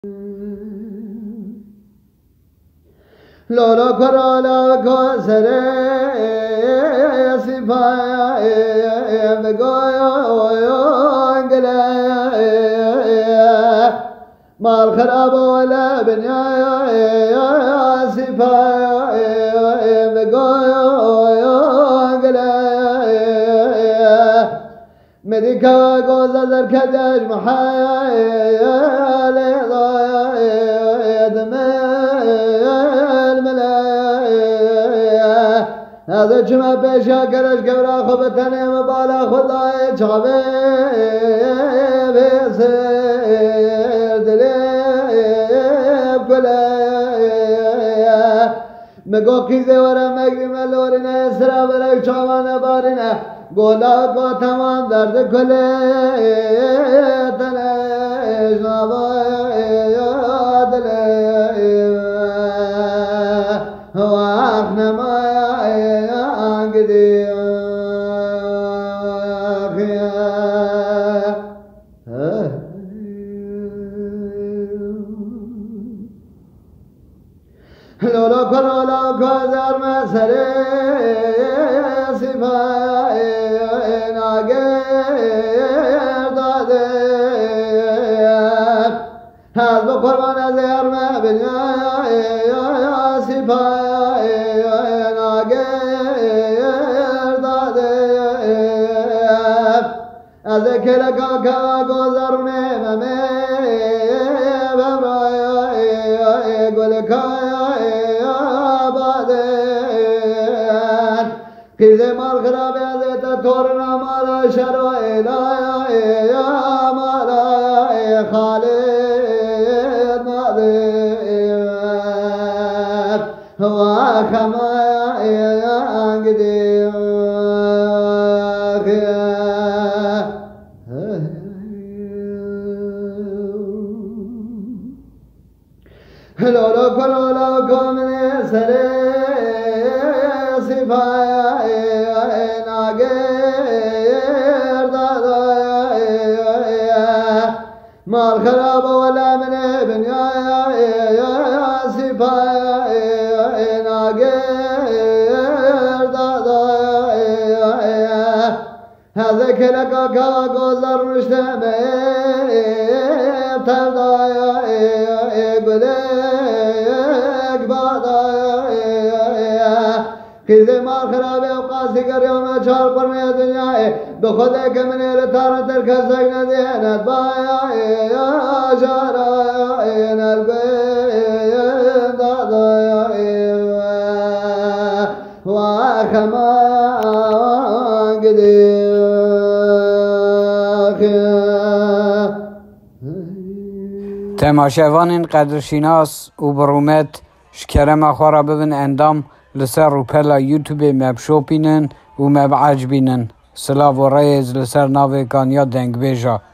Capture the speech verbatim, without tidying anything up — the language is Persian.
لولا کرالا کسره سپای بگویان گله مال خراب ولا بنیا سپای بگویان گله مدیکا گوزا در کدش محایل هذا جمع بيشا كرش كبرا خبتني مبالا خداي جابي بيسير دليب كلي مگو كيزي ورا مگري ملورنا اسرا برك چاوانا بارنا گولا کو تمام درد كلي تنش نابايا دلي واخنا ما لولا کرالا کازار مسره سپای ناگر داده هز با قربان از ارمه بنیا سپای ناگر داده از کل کاکا گذرونه ممه بمرای گل کای آبادن قیزه مال خراب ازیتا تورنا مالا شرو ایلای مالا خالد مادر و خمای انگدی لولا کرالا کامنه سره سپای ناگر دادای مال خراب ولا من بنیا سپای ناگر دادای هذا كلكا كا گذر نشتمه تردای گلک بادای خیزه مال خرابه و قاسی کریوم چار پرنه دنیای بخود کمنی رتار ترکز سگن دیند بایای جارای نرگوین دادای و خمان گدی تماشاوان قدرشیناس و برومت شکرم خوارا ببن اندام لسر روپلا یوتیوب مبشو بینن و مبعج بینن سلاو و ریز لسر ناوی کانیا دنگ بیجا